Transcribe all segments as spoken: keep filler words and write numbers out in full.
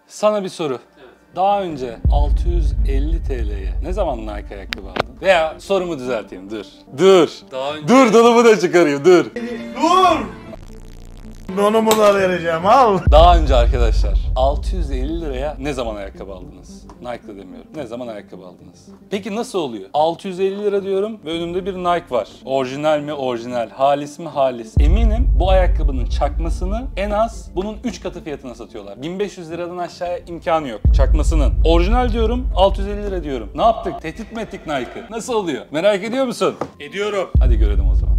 Sana bir soru. Evet. Daha önce altı yüz elli T L'ye ne zaman Nike ayakkabı aldın? Veya sorumu düzelteyim, dur. Dur. Daha önce... Dur, dolabı da çıkarayım, dur. Dur! Onu mu da vereceğim, al. Daha önce arkadaşlar altı yüz elli liraya ne zaman ayakkabı aldınız? Nike'da demiyorum. Ne zaman ayakkabı aldınız? Peki nasıl oluyor? altı yüz elli lira diyorum ve önümde bir Nike var. Orijinal mi orijinal, halis mi halis. Eminim bu ayakkabının çakmasını en az bunun üç katı fiyatına satıyorlar. bin beş yüz liradan aşağıya imkanı yok çakmasının. Orijinal diyorum, altı yüz elli lira diyorum. Ne yaptık? Tehdit mi ettik Nike'ı? Nasıl oluyor? Merak ediyor musun? Ediyorum. Hadi görelim o zaman.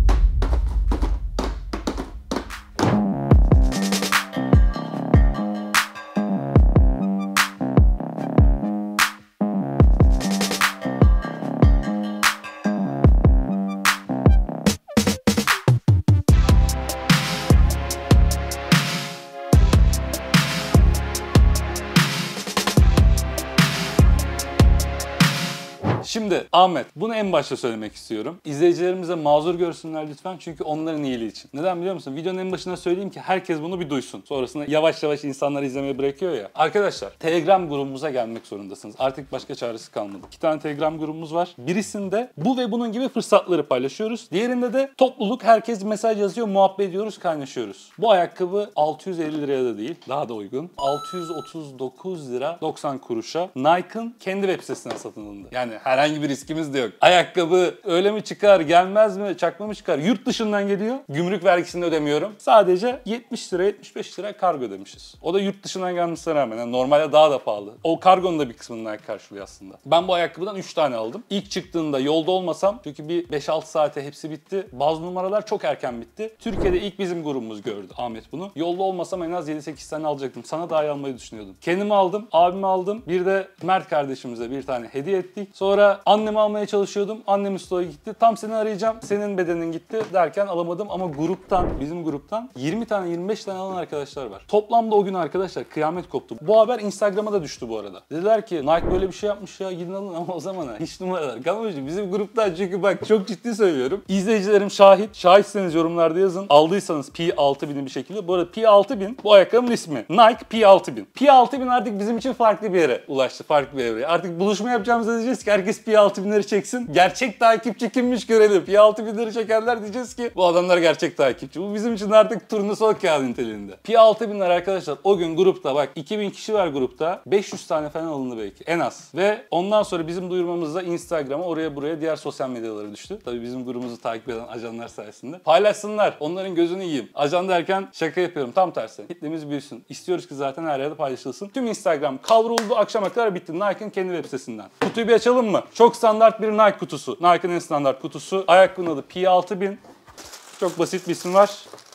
Şimdi Ahmet, bunu en başta söylemek istiyorum. İzleyicilerimize mazur görsünler lütfen çünkü onların iyiliği için. Neden biliyor musun? Videonun en başına söyleyeyim ki herkes bunu bir duysun. Sonrasında yavaş yavaş insanlar izlemeye bırakıyor ya. Arkadaşlar, Telegram grubumuza gelmek zorundasınız. Artık başka çaresi kalmadı. İki tane Telegram grubumuz var. Birisinde bu ve bunun gibi fırsatları paylaşıyoruz. Diğerinde de topluluk, herkes mesaj yazıyor, muhabbet ediyoruz, kaynaşıyoruz. Bu ayakkabı altı yüz elli liraya da değil, daha da uygun. altı yüz otuz dokuz lira doksan kuruşa Nike'ın kendi web sitesinden satın alındı. Yani herhangi bir riskimiz de yok. Ayakkabı öyle mi çıkar, gelmez mi, çakma mı çıkar? Yurt dışından geliyor. Gümrük vergisini ödemiyorum. Sadece yetmiş lira, yetmiş beş lira kargo ödemişiz. O da yurt dışından gelmesine rağmen. Yani normalde daha da pahalı. O kargonun da bir kısmını Nike karşılıyor aslında. Ben bu ayakkabıdan üç tane aldım. İlk çıktığında yolda olmasam, çünkü bir beş altı saate hepsi bitti. Bazı numaralar çok erken bitti. Türkiye'de ilk bizim grubumuz gördü Ahmet bunu. Yolda olmasam en az yedi sekiz tane alacaktım. Sana dahi almayı düşünüyordum. Kendimi aldım, abimi aldım. Bir de Mert kardeşimize bir tane hediye ettik. Sonra annemi almaya çalışıyordum. Annem stoğa gitti. Tam seni arayacağım. Senin bedenin gitti derken alamadım ama gruptan, bizim gruptan yirmi tane yirmi beş tane alan arkadaşlar var. Toplamda o gün arkadaşlar kıyamet koptu. Bu haber Instagram'a da düştü bu arada. Dediler ki Nike böyle bir şey yapmış ya, gidin alın ama o zaman hiç numaralar kalmamış. Bizim gruptan, çünkü bak çok ciddi söylüyorum. İzleyicilerim şahit. Şahitseniz yorumlarda yazın. Aldıysanız P altı bini bir şekilde. Bu arada P altı bin bu ayakkabının ismi. Nike P altı bin. P altı bin artık bizim için farklı bir yere ulaştı. Farklı bir evreye. Artık buluşma yapacağımızda diyeceğiz ki herkes P altı binleri çeksin. Gerçek takipçi kimmiş görelim. P altı binleri çekenler diyeceğiz ki bu adamlar gerçek takipçi. Bu bizim için artık turnusol kağıdı niteliğinde. P altı binler arkadaşlar o gün grupta, bak iki bin kişi var grupta. beş yüz tane falan alındı belki en az. Ve ondan sonra bizim duyurmamızda Instagram'a, oraya buraya, diğer sosyal medyalara düştü. Tabii bizim grubumuzu takip eden ajanlar sayesinde. Paylaşsınlar. Onların gözünü yiyeyim. Ajan derken şaka yapıyorum. Tam tersi. Kitlemiz büyüsün. İstiyoruz ki zaten her yerde paylaşılsın. Tüm Instagram kavruldu. Akşama kadar bitti. Nike'ın kendi web sitesinden. Kutuyu bir açalım mı? Çok standart bir Nike kutusu. Nike'ın en standart kutusu. Ayakkabının adı P altı bin. Çok basit bir isim var.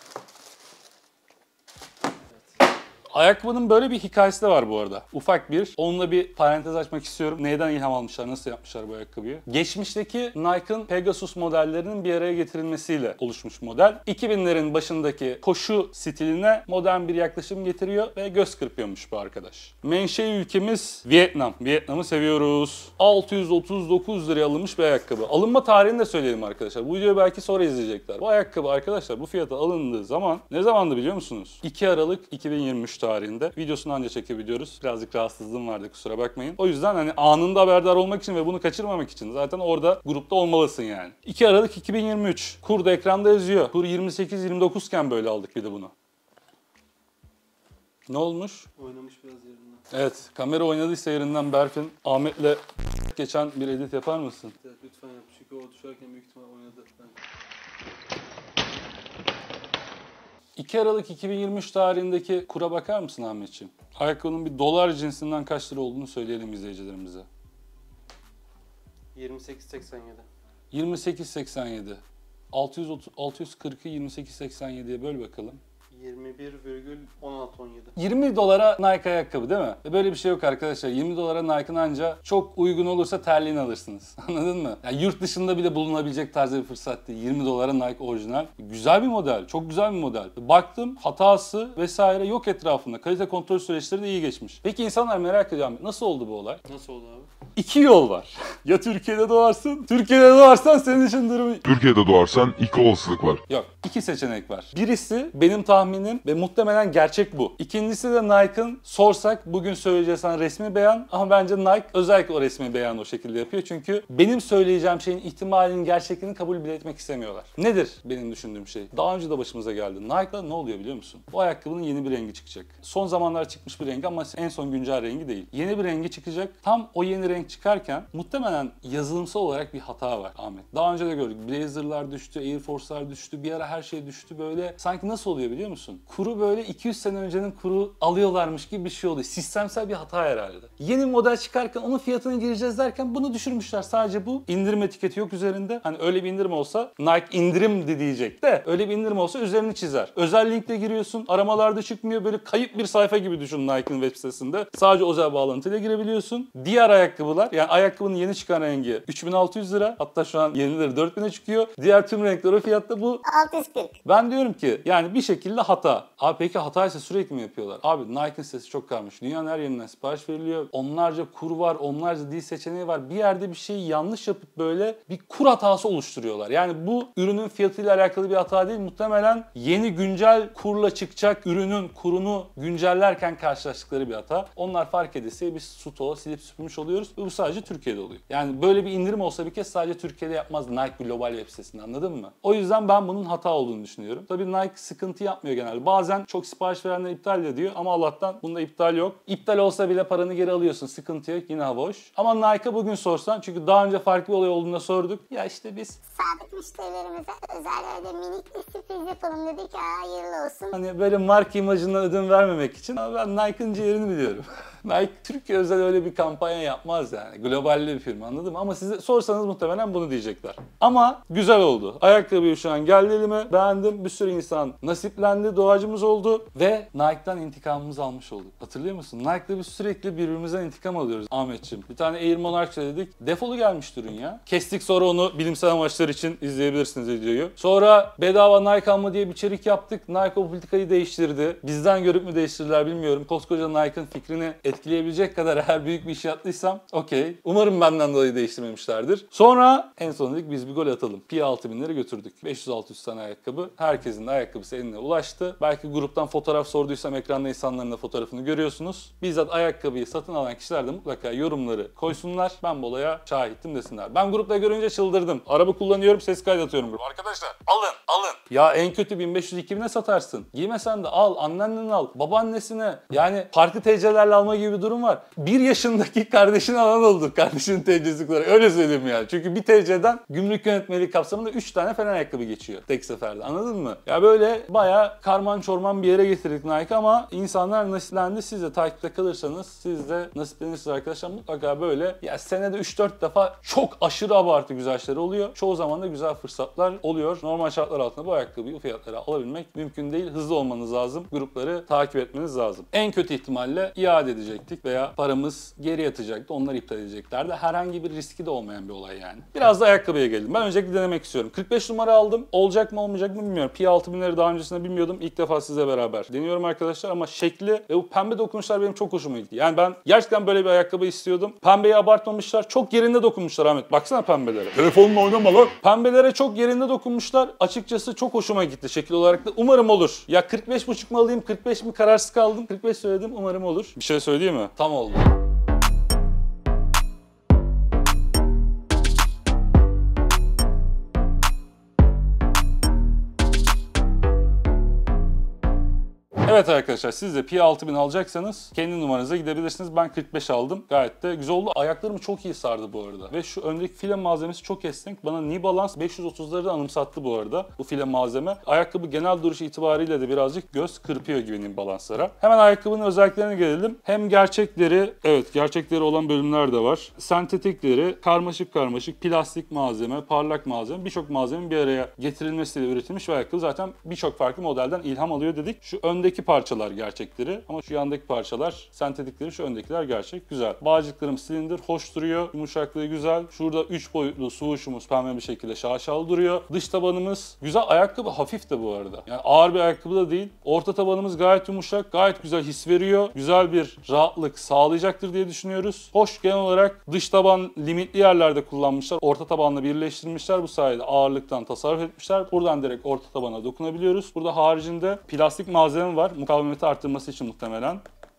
Ayakkabının böyle bir hikayesi de var bu arada. Ufak bir. Onunla bir parantez açmak istiyorum. Neyden ilham almışlar, nasıl yapmışlar bu ayakkabıyı? Geçmişteki Nike'ın Pegasus modellerinin bir araya getirilmesiyle oluşmuş model. iki binlerin başındaki koşu stiline modern bir yaklaşım getiriyor ve göz kırpıyormuş bu arkadaş. Menşe ülkemiz Vietnam. Vietnam'ı seviyoruz. altı yüz otuz dokuz liraya alınmış bir ayakkabı. Alınma tarihini de söyleyelim arkadaşlar. Bu videoyu belki sonra izleyecekler. Bu ayakkabı arkadaşlar bu fiyata alındığı zaman ne zamandı biliyor musunuz? iki Aralık iki bin yirmi üç tarihinde. Videosunu anca çekebiliyoruz. Birazcık rahatsızlığım vardı, kusura bakmayın. O yüzden hani anında haberdar olmak için ve bunu kaçırmamak için zaten orada grupta olmalısın yani. iki Aralık iki bin yirmi üç. Kur da ekranda yazıyor. Kur yirmi sekiz yirmi dokuz iken böyle aldık bir de bunu. Ne olmuş? Oynamış biraz yerinden. Evet, kamera oynadıysa yerinden Berfin. Ahmet'le geçen bir edit yapar mısın? Evet, lütfen yap çünkü o düşerken büyük ihtimal oynadı. Ben... iki Aralık iki bin yirmi üç tarihindeki kura bakar mısın Ahmetciğim? Ayakkabının bir dolar cinsinden kaç lira olduğunu söyleyelim izleyicilerimize. yirmi sekiz seksen yedi. yirmi sekiz seksen yedi. altı yüz otuz, altı yüz kırkı yirmi sekiz seksen yediye böl bakalım. yirmi bir virgül on altı on yedi. yirmi dolara Nike ayakkabı değil mi? Ve böyle bir şey yok arkadaşlar. yirmi dolara Nike'ın anca çok uygun olursa terliğini alırsınız. Anladın mı? Yani yurt dışında bile bulunabilecek tarzda bir fırsat değil. yirmi dolara Nike orijinal. Güzel bir model. Çok güzel bir model. Baktım hatası vesaire yok etrafında. Kalite kontrol süreçleri de iyi geçmiş. Peki insanlar merak ediyor. Nasıl oldu bu olay? Nasıl oldu abi? İki yol var. Ya Türkiye'de doğarsın, Türkiye'de doğarsan senin için durum... Türkiye'de doğarsan iki olasılık var. Yok, iki seçenek var. Birisi benim tahminim ve muhtemelen gerçek bu. İkincisi de Nike'ın sorsak bugün söyleyeceği sana resmi beyan ama bence Nike özellikle o resmi beyanı o şekilde yapıyor. Çünkü benim söyleyeceğim şeyin ihtimalinin gerçekliğini kabul bile etmek istemiyorlar. Nedir benim düşündüğüm şey? Daha önce de başımıza geldi. Nike'la ne oluyor biliyor musun? Bu ayakkabının yeni bir rengi çıkacak. Son zamanlar çıkmış bir rengi ama en son güncel rengi değil. Yeni bir rengi çıkacak. Tam o yeni renk çıkarken muhtemelen yazılımsal olarak bir hata var Ahmet. Daha önce de gördük. Blazer'lar düştü, Air Force'lar düştü. Bir ara her şey düştü böyle. Sanki nasıl oluyor biliyor musun? Kuru böyle iki yüz sene öncenin kuru alıyorlarmış gibi bir şey oluyor. Sistemsel bir hata herhalde. Yeni model çıkarken onun fiyatına gireceğiz derken bunu düşürmüşler. Sadece bu indirim etiketi yok üzerinde. Hani öyle bir indirim olsa Nike indirim de diyecek de öyle bir indirim olsa üzerini çizer. Özel linkle giriyorsun. Aramalarda çıkmıyor. Böyle kayıp bir sayfa gibi düşün Nike'ın web sitesinde. Sadece özel bağlantıyla girebiliyorsun. Diğer ayakkabılar yani ayakkabının yeni çıkan rengi üç bin altı yüz lira. Hatta şu an yenileri dört bine çıkıyor. Diğer tüm renkler o fiyatta bu. altı yüz kırk. Ben diyorum ki yani bir şekilde hata. Abi peki hataysa sürekli mi yapıyorlar? Abi Nike'ın sitesi çok karmış. Dünyanın her yerinden sipariş veriliyor. Onlarca kur var, onlarca dil seçeneği var. Bir yerde bir şeyi yanlış yapıp böyle bir kur hatası oluşturuyorlar. Yani bu ürünün fiyatıyla alakalı bir hata değil. Muhtemelen yeni güncel kurla çıkacak ürünün kurunu güncellerken karşılaştıkları bir hata. Onlar fark edilse biz stoğu silip süpürmüş oluyoruz. Ve bu sadece Türkiye'de oluyor. Yani böyle bir indirim olsa bir kez sadece Türkiye'de yapmaz Nike global web sitesinde, anladın mı? O yüzden ben bunun hata olduğunu düşünüyorum. Tabii Nike sıkıntı yapmıyor genelde. Bazen çok sipariş verenler iptal ediyor ama Allah'tan bunda iptal yok. İptal olsa bile paranı geri alıyorsun. Sıkıntı yok. Yine hoş. Ama Nike'a bugün sorsan, çünkü daha önce farklı bir olay olduğunda sorduk. Ya işte biz Sadık müşterilerimize özel öyle minik bir sürpriz yapalım dedik. Aa, hayırlı olsun. hani böyle marka imajından ödün vermemek için ama ben Nike'ın ciğerini biliyorum. Nike Türkiye özel öyle bir kampanya yapmaz yani. Globalli bir firma, anladın mı? Ama size sorsanız muhtemelen bunu diyecekler. Ama güzel oldu. Ayakkabıyı şu an geldi elime. Beğendim. Bir sürü insan nasiplendi. Doğacımız oldu. Ve Nike'dan intikamımızı almış olduk. Hatırlıyor musun? Nike'da biz sürekli birbirimizden intikam alıyoruz Ahmetciğim. Bir tane Air Monarch dedik. Defolu gelmiş ürün ya. Kestik, sonra onu bilimsel amaçlar için izleyebilirsiniz videoyu. Sonra bedava Nike alma diye bir içerik yaptık. Nike o politikayı değiştirdi. Bizden görüp mü değiştirdiler bilmiyorum. Koskoca Nike'ın fikrini etkileyebilecek kadar eğer büyük bir iş yaptıysam okey. Umarım benden dolayı değiştirmemişlerdir. Sonra en son dedik biz bir gol atalım. P altı binleri götürdük. beş yüz altı yüz tane ayakkabı. Herkesin de ayakkabısı eline ulaştı. Belki gruptan fotoğraf sorduysam ekranda insanların da fotoğrafını görüyorsunuz. Bizzat ayakkabıyı satın alan kişiler de mutlaka yorumları koysunlar. Ben bu olaya şahittim desinler. Ben grupta görünce çıldırdım. Araba kullanıyorum, ses kaydatıyorum. Arkadaşlar alın alın. Ya en kötü bin beş yüz iki bine satarsın. Giymesen de al, annenden al, babaannesine. Yani farklı T C'lerle alma gibi bir durum var. Bir yaşındaki kardeşini alan oldu. Kardeşinin T C'si olarak. Öyle söyleyeyim yani. Çünkü bir T C'den gümrük yönetmeliği kapsamında üç tane falan ayakkabı geçiyor tek seferde. Anladın mı? Ya böyle bayağı karman çorman bir yere getirdik Nike ama insanlar nasiplendi. Siz de takipte kalırsanız siz de nasiplenirsiniz arkadaşlar. Mutlaka böyle ya senede üç dört defa çok aşırı abartı güzel şeyler oluyor. Çoğu zaman da güzel fırsatlar oluyor. Normal şartlar altında bu ayakkabıyı bu fiyatlara alabilmek mümkün değil. Hızlı olmanız lazım. Grupları takip etmeniz lazım. En kötü ihtimalle iade edecektik veya paramız geri yatacaktı. Onlar iptal edeceklerdi. Herhangi bir riski de olmayan bir olay yani. Biraz da ayakkabıya geldim. Ben öncelikle denemek istiyorum. kırk beş numara aldım. Olacak mı olmayacak mı bilmiyorum. P altı binleri daha öncesinde bilmiyordum. İlk defa sizle beraber deniyorum arkadaşlar ama şekli ve bu pembe dokunuşlar benim çok hoşuma gitti. Yani ben gerçekten böyle bir ayakkabı istiyordum. Pembeyi abartmamışlar. Çok yerinde dokunmuşlar Ahmet. Baksana pembelere. Telefonla oynama lan. Pembelere çok yerinde dokunmuşlar. Açıkçası çok hoşuma gitti şekil olarak da. Umarım olur. Ya kırk beş buçuk mu alayım, kırk beş mi, kararsız kaldım. kırk beş söyledim. Umarım olur. Bir şey söyleyeyim mi? Tam oldu. Evet arkadaşlar, siz de P altı bin alacaksanız kendi numaranıza gidebilirsiniz. Ben kırk beş aldım. Gayet de güzel oldu. Ayaklarımı çok iyi sardı bu arada. Ve şu öndeki file malzemesi çok esnek. Bana New Balance beş yüz otuzları da anımsattı bu arada. Bu file malzeme. Ayakkabı genel duruş itibariyle de birazcık göz kırpıyor gibi New Balance'lara. Hemen ayakkabının özelliklerine gelelim. Hem gerçekleri, evet gerçekleri olan bölümler de var. Sentetikleri, karmaşık karmaşık, plastik malzeme, parlak malzeme, birçok malzemenin bir araya getirilmesiyle üretilmiş ve ayakkabı zaten birçok farklı modelden ilham alıyor dedik. Şu öndeki Şuradaki parçalar gerçekleri ama şu yandaki parçalar sentetikleri, şu öndekiler gerçek. Güzel. Bağcıklarım silindir, hoş duruyor. Yumuşaklığı güzel. Şurada üç boyutlu swoosh'umuz pembe bir şekilde şaşalı duruyor. Dış tabanımız güzel. Ayakkabı hafif de bu arada. Yani ağır bir ayakkabı da değil. Orta tabanımız gayet yumuşak. Gayet güzel his veriyor. Güzel bir rahatlık sağlayacaktır diye düşünüyoruz. Hoş, genel olarak dış taban limitli yerlerde kullanmışlar. Orta tabanla birleştirmişler. Bu sayede ağırlıktan tasarruf etmişler. Buradan direkt orta tabana dokunabiliyoruz. Burada haricinde plastik malzeme var. Mukavemeti arttırması için muhtemelen.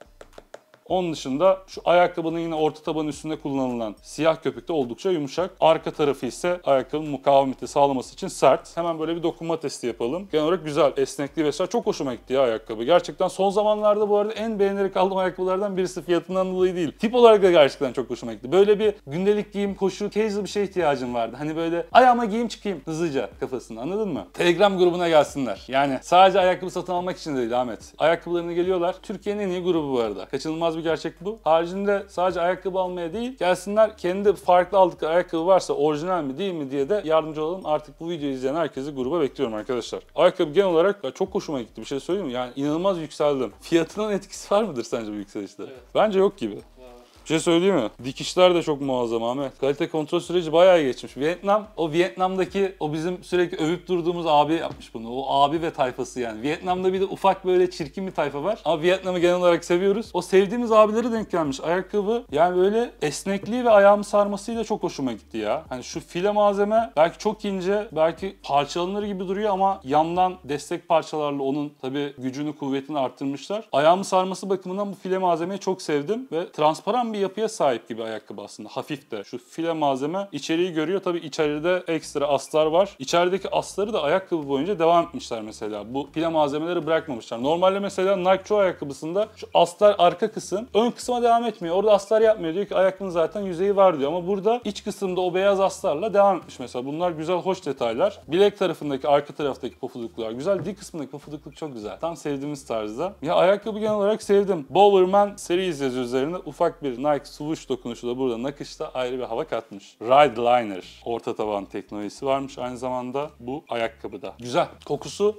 Onun dışında şu ayakkabının yine orta tabanın üstünde kullanılan siyah köpük de oldukça yumuşak. Arka tarafı ise ayakkabının mukavemeti sağlaması için sert. Hemen böyle bir dokunma testi yapalım. Genel olarak güzel, esnekliği vesaire çok hoşuma gitti ya ayakkabı. Gerçekten son zamanlarda bu arada en beğenerek aldığım ayakkabılardan birisi, fiyatından dolayı değil. Tip olarak da gerçekten çok hoşuma gitti. Böyle bir gündelik giyim, koşu, casual bir şeye ihtiyacım vardı. Hani böyle ayağıma giyeyim çıkayım hızlıca kafasında, anladın mı? Telegram grubuna gelsinler. Yani sadece ayakkabı satın almak için de değil Ahmet. Ayakkabılarına geliyorlar. Türkiye'nin en iyi grubu bu arada. Kaçınılmaz bir gerçek bu. Haricinde sadece ayakkabı almaya değil, gelsinler kendi farklı aldıkları ayakkabı varsa orijinal mi değil mi diye de yardımcı olalım. Artık bu videoyu izleyen herkesi gruba bekliyorum arkadaşlar. Ayakkabı genel olarak çok hoşuma gitti. Bir şey söyleyeyim mi? Yani inanılmaz yükseldim. Fiyatının etkisi var mıdır sence bu yükselişte? Evet. Bence yok gibi. Bir şey söyleyeyim mi? Dikişler de çok muazzam Ahmet. Kalite kontrol süreci bayağı geçmiş. Vietnam, o Vietnam'daki o bizim sürekli övüp durduğumuz abi yapmış bunu. O abi ve tayfası yani. Vietnam'da bir de ufak böyle çirkin bir tayfa var. Ama Vietnam'ı genel olarak seviyoruz. O sevdiğimiz abilere denk gelmiş ayakkabı. Yani böyle esnekliği ve ayağımı sarmasıyla çok hoşuma gitti ya. Hani şu file malzeme belki çok ince, belki parçalanır gibi duruyor ama yandan destek parçalarla onun tabii gücünü, kuvvetini arttırmışlar. Ayağımı sarması bakımından bu file malzemeyi çok sevdim ve transparan bir yapıya sahip gibi ayakkabı aslında. Hafif de. Şu file malzeme içeriği görüyor. Tabii içeride ekstra aslar var. İçerideki asları da ayakkabı boyunca devam etmişler mesela. Bu file malzemeleri bırakmamışlar. Normalde mesela Nike çoğu ayakkabısında şu aslar arka kısım ön kısma devam etmiyor. Orada aslar yapmıyor. Diyor ki ayakkabının zaten yüzeyi var diyor. Ama burada iç kısımda o beyaz aslarla devam etmiş mesela. Bunlar güzel, hoş detaylar. Bilek tarafındaki, arka taraftaki pofuduklar güzel. Dik kısmındaki pofudukluk çok güzel. Tam sevdiğimiz tarzda. Ya ayakkabı genel olarak sevdim. Bowerman Series yazıyor üzerinde. Ufak bir Nike swoosh dokunuşu da burada nakışta ayrı bir hava katmış. Ride Liner orta taban teknolojisi varmış aynı zamanda bu ayakkabıda. Güzel. Kokusu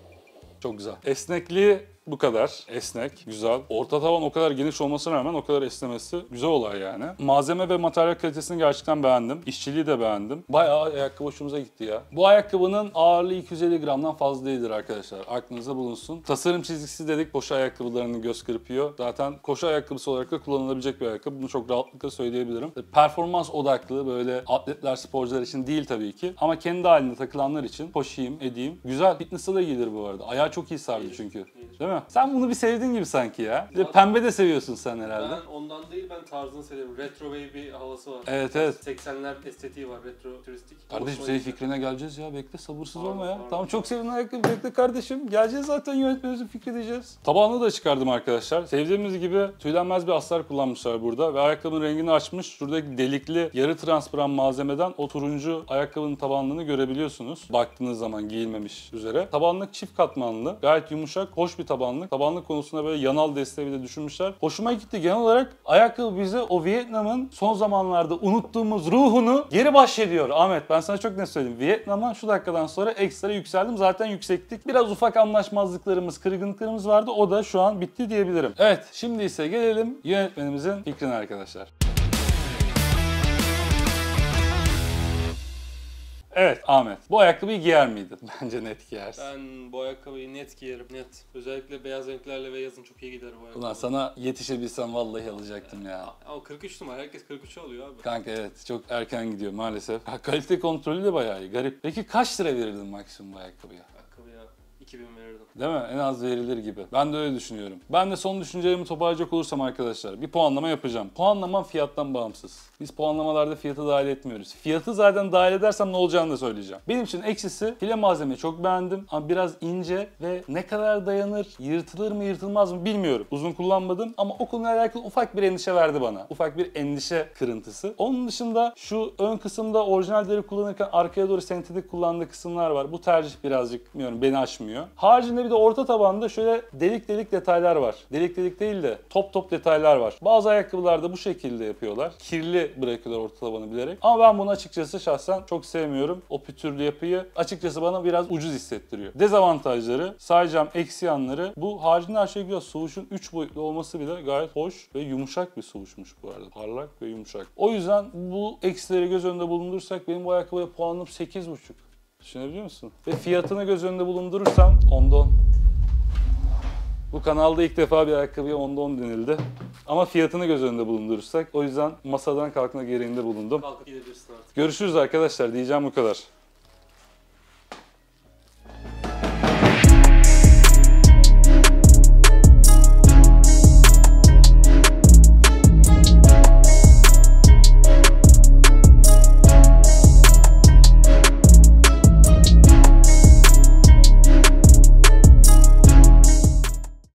çok güzel. Esnekliği bu kadar esnek, güzel. Orta taban o kadar geniş olmasına rağmen o kadar esnemesi güzel olay yani. Malzeme ve materyal kalitesini gerçekten beğendim. İşçiliği de beğendim. Bayağı ayakkabı hoşumuza gitti ya. Bu ayakkabının ağırlığı iki yüz elli gramdan fazla değildir arkadaşlar. Aklınızda bulunsun. Tasarım çizgisi dedik, koşu ayakkabılarını göz kırpıyor. Zaten koşu ayakkabısı olarak da kullanılabilecek bir ayakkabı. Bunu çok rahatlıkla söyleyebilirim. Performans odaklı, böyle atletler, sporcular için değil tabii ki. Ama kendi halinde takılanlar için koşayım, edeyim. Güzel. Fitness'ta da giyilir bu arada. Ayağı çok iyi sardı çünkü. Değil mi? Sen bunu bir sevdiğin gibi sanki ya. Bir de pembe de seviyorsun sen herhalde. Ben ondan değil, ben tarzını seviyorum. Retro wave bir havası var. Evet evet. seksenler estetiği var, retro turistik. Kardeşim Hoşuma senin gitti. fikrine geleceğiz ya. Bekle, sabırsız Pardon, olma ya. pardon. Tamam, çok sevdiğin ayakkabı, bekle kardeşim. Geleceğiz zaten, yönetmenimizin fikri diyeceğiz. Tabanını da çıkardım arkadaşlar. Sevdiğimiz gibi tüylenmez bir astar kullanmışlar burada ve ayakkabının rengini açmış. Şuradaki delikli yarı transparan malzemeden o turuncu ayakkabının tabanlığını görebiliyorsunuz. Baktığınız zaman giyilmemiş üzere. Tabanlık çift katmanlı. Gayet yumuşak, hoş bir tabanlık. Tabanlık konusunda böyle yanal desteği de düşünmüşler. Hoşuma gitti. Genel olarak ayakkabı bize o Vietnam'ın son zamanlarda unuttuğumuz ruhunu geri bahşediyor. Ahmet, ben sana çok net söyleyeyim. Vietnam'a şu dakikadan sonra ekstra yükseldim. Zaten yüksektik. Biraz ufak anlaşmazlıklarımız, kırgınlıklarımız vardı. O da şu an bitti diyebilirim. Evet, şimdi ise gelelim yönetmenimizin fikrine arkadaşlar. Evet Ahmet, bu ayakkabıyı giyer miydin? Bence net giyersin. Ben bu ayakkabıyı net giyerim, net. Özellikle beyaz renklerle ve yazın çok iyi gider bu ayakkabı. Ulan sana yetişebilsem vallahi alacaktım ya. Ama kırk üç numara, herkes kırk üçü alıyor abi. Kanka evet, çok erken gidiyor maalesef. Ha, kalite kontrolü de bayağı iyi, garip. Peki kaç lira verirdin maksimum bu ayakkabıya? Ayakkabıya iki bin verirdim. Değil mi? En az verilir gibi. Ben de öyle düşünüyorum. Ben de son düşüncelerimi toparlayacak olursam arkadaşlar bir puanlama yapacağım. Puanlamam fiyattan bağımsız. Biz puanlamalarda fiyatı dahil etmiyoruz. Fiyatı zaten dahil edersem ne olacağını da söyleyeceğim. Benim için eksisi, file malzemeyi çok beğendim ama biraz ince ve ne kadar dayanır, yırtılır mı yırtılmaz mı bilmiyorum. Uzun kullanmadım ama o konuyla alakalı ufak bir endişe verdi bana. Ufak bir endişe kırıntısı. Onun dışında şu ön kısımda orijinal deri kullanırken arkaya doğru sentetik kullandığı kısımlar var. Bu tercih birazcık bilmiyorum beni aşmıyor. görünüyor. Haricinde bir de orta tabanda şöyle delik delik detaylar var. Delik delik değil de top top detaylar var. Bazı ayakkabılarda bu şekilde yapıyorlar. Kirli bırakıyorlar orta tabanı bilerek. Ama ben bunu açıkçası şahsen çok sevmiyorum. O pütürlü yapıyı açıkçası bana biraz ucuz hissettiriyor. Dezavantajları, sayacağım eksi yanları. Bu haricinde her şey güzel. Swoosh'un üç boyutlu olması bile gayet hoş ve yumuşak bir swoosh'muş bu arada. Parlak ve yumuşak. O yüzden bu eksileri göz önünde bulundurursak benim bu ayakkabıya puanım sekiz buçuk. Düşünebiliyor musun? Ve fiyatını göz önünde bulundurursam onda on. Bu kanalda ilk defa bir ayakkabıya onda on denildi. Ama fiyatını göz önünde bulundurursak o yüzden masadan kalkma gereğinde bulundum. Kalkıp gidebilirsin artık. Görüşürüz arkadaşlar, diyeceğim bu kadar.